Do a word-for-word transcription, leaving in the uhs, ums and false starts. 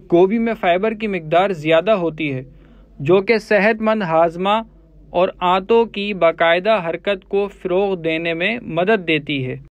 गोभी में फाइबर की मिकदार ज़्यादा होती है, जो कि सेहतमंद हाजमा और आंतों की बाकायदा हरकत को फ़रोग़ देने में मदद देती है।